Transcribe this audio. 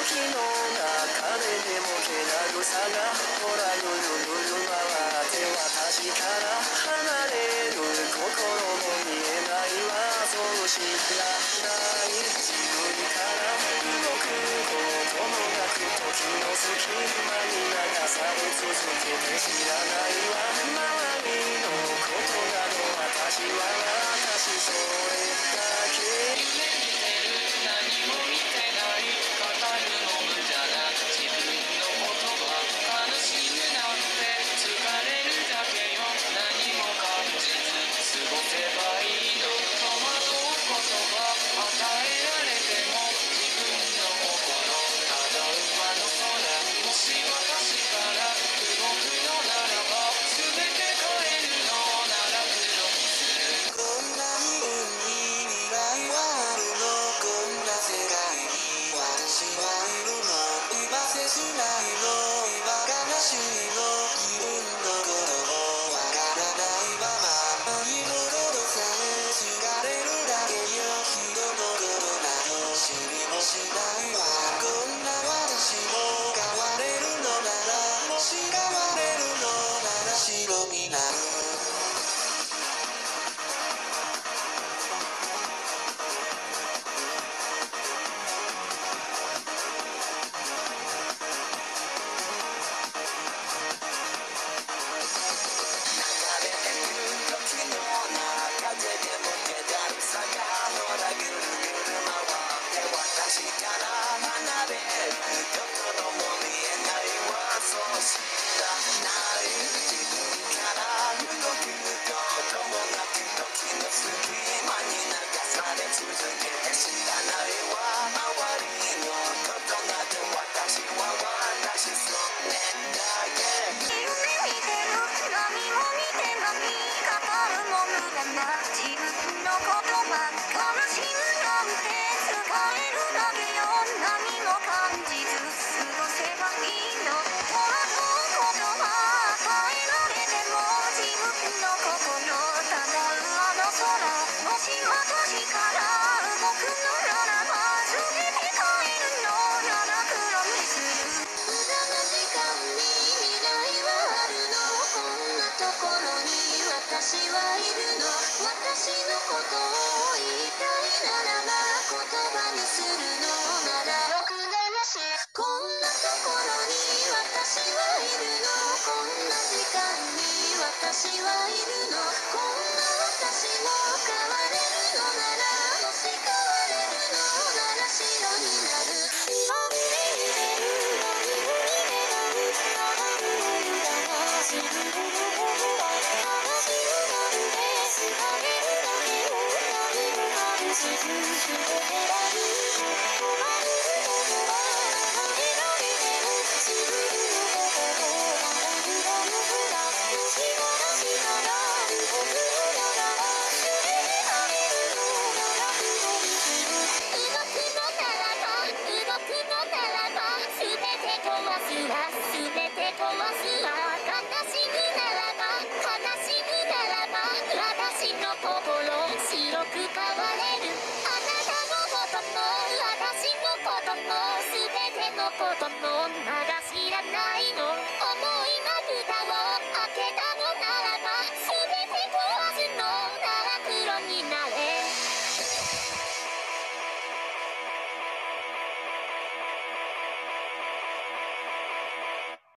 時の中ででも気だるさがほらぐるぐる回って私から離れる心も見えないわそう知らない自分から動くこともなく時の隙間に流され続けて知らないわ周りのことなど私は私それだけ夢見てる何も見てない語るの無駄な自分の言葉悲しむなんて疲れるだけよ何も感じず過ごせばいいの戸惑う言葉与えられても自分の心ただ上の空もし私から動くのならば全て変えるのなら黒にするこんなに未来はあるのこんな世界に私はいるの今切ないの今悲しいの自分のこともわからないまま何も戻され疲れるだけよ人のことなど知りもしないわこんな私も変われるのならもし変われるのなら白になる私はいるの私のことを言いたいならば言葉にするのならろくでなしこんなところに私はいるのこんな時間に私はいるのこんな私も変われるのならもし変われるのなら白になることの